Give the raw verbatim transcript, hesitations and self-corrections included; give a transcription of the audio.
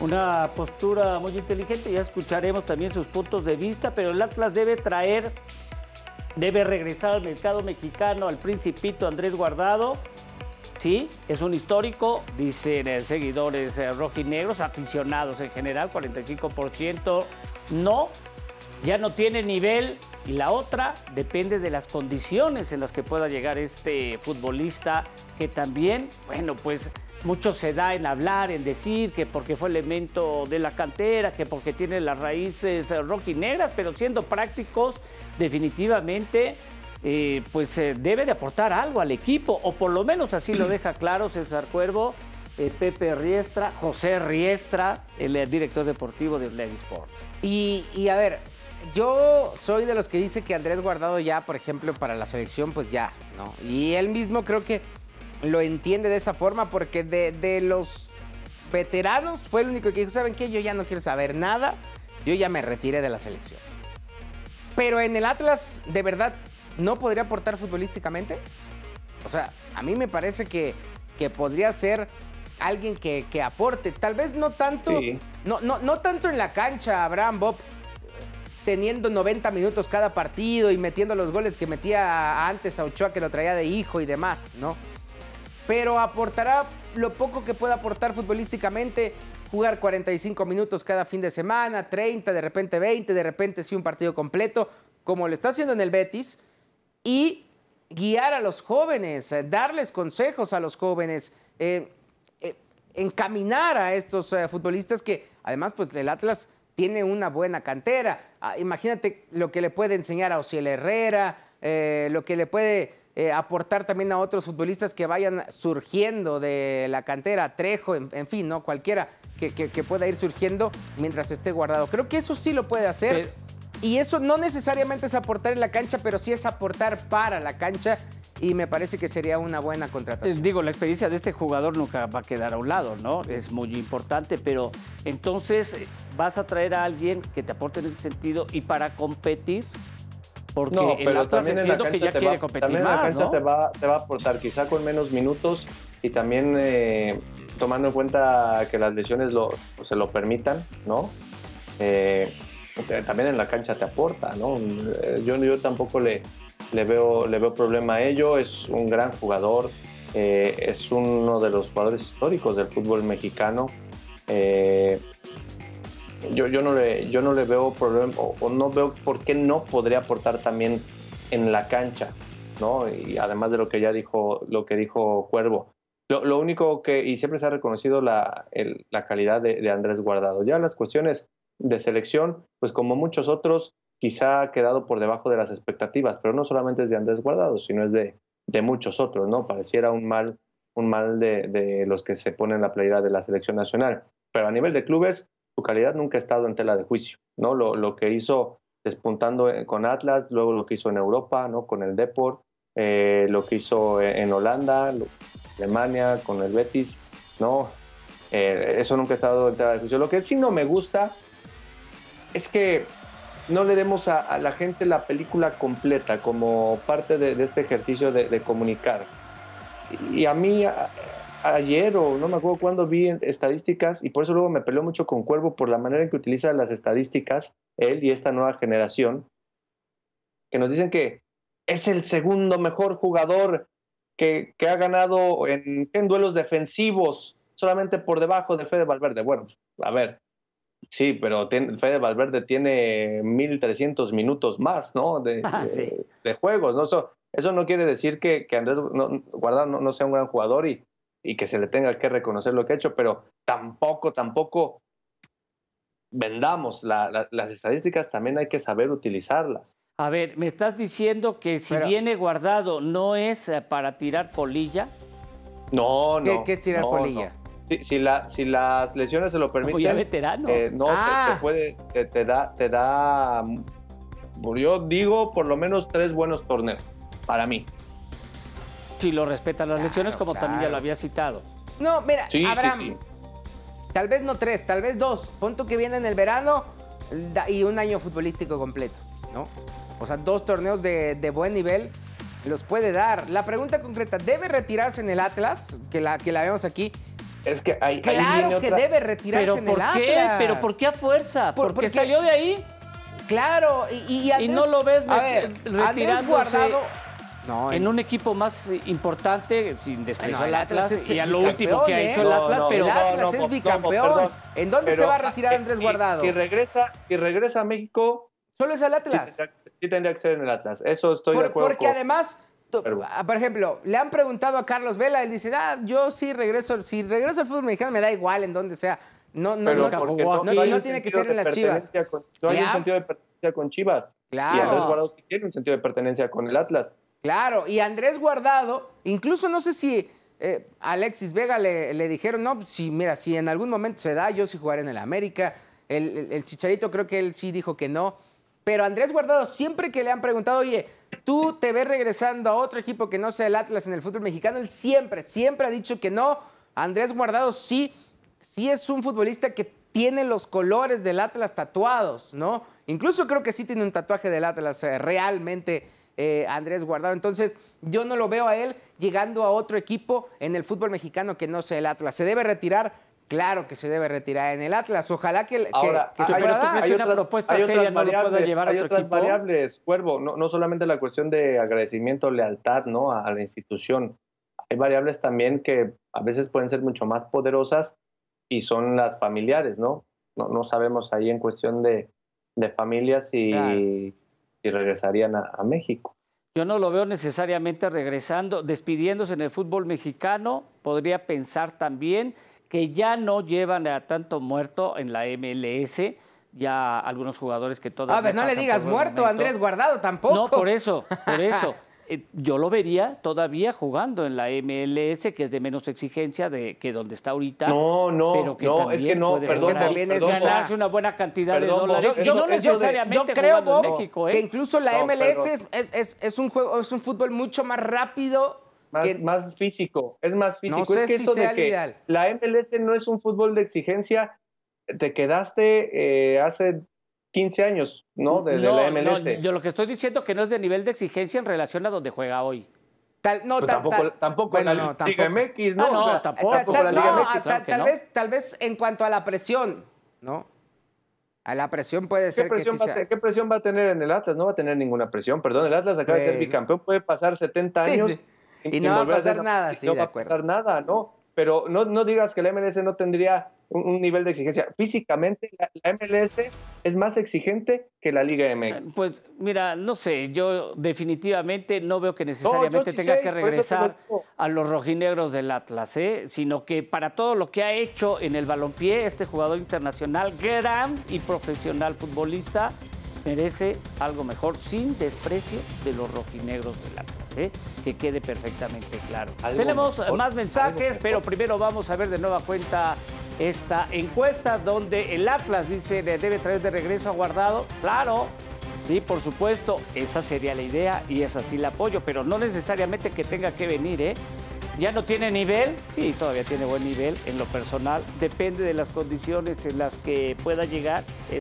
Una postura muy inteligente, ya escucharemos también sus puntos de vista, pero el Atlas debe traer, debe regresar al mercado mexicano al Principito Andrés Guardado. Sí, es un histórico, dicen eh, seguidores eh, rojinegros, aficionados en general, cuarenta y cinco por ciento no, ya no tiene nivel. Y la otra depende de las condiciones en las que pueda llegar este futbolista, que también, bueno, pues mucho se da en hablar, en decir que porque fue elemento de la cantera, que porque tiene las raíces eh, rojinegras, pero siendo prácticos, definitivamente, eh, pues eh, debe de aportar algo al equipo, o por lo menos así lo deja claro César Cuervo, eh, Pepe Riestra, José Riestra, el, el director deportivo de Leg Sports. Y, y a ver, yo soy de los que dice que Andrés Guardado ya, por ejemplo, para la selección, pues ya, ¿no? Y él mismo creo que lo entiende de esa forma, porque de, de los veteranos fue el único que dijo, ¿saben qué? Yo ya no quiero saber nada, yo ya me retiré de la selección. Pero en el Atlas, ¿de verdad no podría aportar futbolísticamente? O sea, a mí me parece que, que podría ser alguien que, que aporte, tal vez no tanto, sí. no, no, no tanto en la cancha, Abraham, Bob, teniendo noventa minutos cada partido y metiendo los goles que metía antes a Ochoa, que lo traía de hijo y demás, ¿no? Pero aportará lo poco que pueda aportar futbolísticamente, jugar cuarenta y cinco minutos cada fin de semana, treinta, de repente veinte, de repente sí un partido completo, como lo está haciendo en el Betis, y guiar a los jóvenes, darles consejos a los jóvenes, eh, eh, encaminar a estos eh, futbolistas que además pues el Atlas tiene una buena cantera. Ah, imagínate lo que le puede enseñar a Osiel Herrera, eh, lo que le puede eh, aportar también a otros futbolistas que vayan surgiendo de la cantera, Trejo, en, en fin, ¿no? Cualquiera que, que, que pueda ir surgiendo mientras esté Guardado. Creo que eso sí lo puede hacer. Pero... y eso no necesariamente es aportar en la cancha, pero sí es aportar para la cancha. Y me parece que sería una buena contratación. Digo, la experiencia de este jugador nunca va a quedar a un lado, ¿no? Es muy importante, pero entonces vas a traer a alguien que te aporte en ese sentido y para competir, porque no, el Atlas entiendo que ya quiere va, competir también más, en la cancha ¿no? te va, te va a aportar quizá con menos minutos y también eh, tomando en cuenta que las lesiones lo, se lo permitan, ¿no? Eh, también en la cancha te aporta, ¿no? Yo, yo tampoco le... Le veo, le veo problema a ello, es un gran jugador, eh, es uno de los jugadores históricos del fútbol mexicano. Eh, yo, yo, no le, yo no le veo problema, o, o no veo por qué no podría aportar también en la cancha, ¿no? Y además de lo que ya dijo, lo que dijo Cuervo. Lo, lo único que, y siempre se ha reconocido la, el, la calidad de, de Andrés Guardado. Ya las cuestiones de selección, pues como muchos otros, quizá ha quedado por debajo de las expectativas, pero no solamente es de Andrés Guardado, sino es de, de muchos otros, ¿no? Pareciera un mal, un mal de, de los que se ponen la playera de la selección nacional. Pero a nivel de clubes, su calidad nunca ha estado en tela de juicio, ¿no? Lo, lo que hizo despuntando con Atlas, luego lo que hizo en Europa, ¿no? Con el Depor, eh, lo que hizo en Holanda, Alemania, con el Betis, ¿no? Eh, eso nunca ha estado en tela de juicio. Lo que sí no me gusta es que no le demos a, a la gente la película completa como parte de, de este ejercicio de, de comunicar. Y a mí a, a, ayer o no me acuerdo cuándo vi estadísticas, y por eso luego me peleó mucho con Cuervo por la manera en que utiliza las estadísticas, él y esta nueva generación, que nos dicen que es el segundo mejor jugador que, que ha ganado en, en duelos defensivos, solamente por debajo de Fede Valverde. Bueno, a ver, sí, pero tiene, Fede Valverde tiene mil trescientos minutos más, ¿no? De, Ah, de, sí. de juegos, ¿no? Eso, eso no quiere decir que, que Andrés no, Guardado no, no sea un gran jugador y, y que se le tenga que reconocer lo que ha hecho, pero tampoco, tampoco vendamos la, la, las estadísticas, también hay que saber utilizarlas. A ver, ¿me estás diciendo que si Pero, viene Guardado no es eh, para tirar polilla? No, no. ¿Qué, qué es tirar no, polilla? No. Si, si, la, si las lesiones se lo permiten, Como ya veterano. Eh, no, ah. te, te puede, te, te da, te da, yo digo, por lo menos tres buenos torneos, para mí. Si lo respetan las Claro, lesiones, como claro. también ya lo había citado. No, mira, Sí, Abraham, sí, sí. tal vez no tres, tal vez dos. Pon tú que viene en el verano y un año futbolístico completo, ¿no? O sea, dos torneos de, de buen nivel los puede dar. La pregunta concreta, ¿debe retirarse en el Atlas? Que la, que la vemos aquí. Es que hay, Claro ahí viene que otra- debe retirarse ¿Pero en por el qué? Atlas. ¿Pero por qué a fuerza? Por- Porque porque- salió de ahí. Claro, y, y, Andrés- Y no lo ves a me- ver, Andrés retirándose Guardado. No, en un equipo más importante, sin desprecio Bueno, al el Atlas Atlas, es y a el lo último que ha bicampeón, hecho ¿eh? el No, Atlas, no, pero el Atlas no, es no, bicampeón. perdón. ¿En dónde Pero, se va a retirar eh, Andrés y- Guardado? Y, regresa, y regresa a México, Solo es el sí Atlas. tendría, sí tendría que ser en el Atlas. Eso estoy Por- de acuerdo porque con- además, tú- Pero- ah, por ejemplo, le han preguntado a Carlos Vela, él dice, ah, yo sí regreso, si regreso al fútbol mexicano me da igual en donde sea. No, no, Pero no, porque jugó no, aquí. no hay no un tiene que sentido ser en de las Chivas. pertenencia con- no hay un Ya. sentido de pertenencia con Chivas. Claro. Y Andrés Guardado sí tiene un sentido de pertenencia con el Atlas. Claro, y Andrés Guardado, incluso no sé si eh, a Alexis Vega le, le dijeron, no, si mira, si en algún momento se da, yo sí jugaré en el América. El, el- el Chicharito creo que él sí dijo que no. Pero Andrés Guardado, siempre que le han preguntado, oye, ¿tú te ves regresando a otro equipo que no sea el Atlas en el fútbol mexicano? Él siempre, siempre ha dicho que no. Andrés Guardado sí, sí es un futbolista que tiene los colores del Atlas tatuados, ¿no? Incluso creo que sí tiene un tatuaje del Atlas eh, realmente, eh, Andrés Guardado. Entonces, yo no lo veo a él llegando a otro equipo en el fútbol mexicano que no sea el Atlas. ¿Se debe retirar? Claro que se debe retirar en el Atlas. Ojalá que, que- Ahora, que se hay, pueda pero tú dar. crees una propuesta seria no lo pueda llevar a hay otro otras equipo. variables, Cuervo, no, no solamente la cuestión de agradecimiento, lealtad, ¿no? a, a la institución. Hay variables también que a veces pueden ser mucho más poderosas y son las familiares, ¿no? No, no sabemos ahí en cuestión de, de familias si, Claro. si regresarían a, a México. Yo no lo veo necesariamente regresando, despidiéndose en el fútbol mexicano. Podría pensar también que ya no llevan a tanto muerto en la M L S, ya algunos jugadores que todavía A ver, no le pasan por digas buen muerto momento. a Andrés Guardado tampoco. No, por eso, por eso. Eh, Yo lo vería todavía jugando en la M L S, que es de menos exigencia de que donde está ahorita. No, no, pero que no, también es que no, puede perdón, ganar- también es perdón, una- ganarse una buena cantidad Perdón, de dólares. yo- y yo- no yo- necesariamente yo creo, jugando Bob, en México, ¿eh? que incluso la No, M L S perdón. es, es- es- es un juego, es un fútbol mucho más rápido. Más, que- más físico, es más físico. No sé es que si eso sea de el que ideal. la M L S no es un fútbol de exigencia, te quedaste eh, hace quince años, ¿no? De, de No, la M L S. no, yo lo que estoy diciendo que no es de nivel de exigencia en relación a donde juega hoy. Tal, no, Pues tal- tampoco tal- tampoco bueno, la no, Liga tampoco. M X, ¿no? Ah, no, O sea, tampoco. Tal- tampoco tal- la Liga no, M X. tal- claro que tal no. vez, tal vez en cuanto a la presión, ¿no? A la presión puede ¿Qué ser que presión, sí va a sea- te- ¿Qué presión va a tener en el Atlas? No va a tener ninguna presión. Perdón, el Atlas acaba de ser Bueno. bicampeón, puede pasar setenta Sí, años sí. Y no va a volver pasar ser- nada, y sí, no de va a acuerdo. pasar nada, ¿no? Pero no, no digas que la M L S no tendría un, un nivel de exigencia. Físicamente, la, la M L S es más exigente que la Liga M X. Pues mira, no sé, yo definitivamente no veo que necesariamente sí tenga sé, que por eso te lo regresar digo. a los rojinegros del Atlas, ¿eh? Sino que para todo lo que ha hecho en el balompié, este jugador internacional, gran y profesional futbolista, merece algo mejor, sin desprecio de los rojinegros del Atlas, ¿eh? Que quede perfectamente claro. Algo Tenemos mejor, más algo mensajes, mejor. pero primero vamos a ver de nueva cuenta esta encuesta donde el Atlas dice que debe traer de regreso a Guardado. Claro, sí, por supuesto, esa sería la idea y esa sí la apoyo, pero no necesariamente que tenga que venir, ¿eh? ¿Ya no tiene nivel? Sí, todavía tiene buen nivel en lo personal. Depende de las condiciones en las que pueda llegar.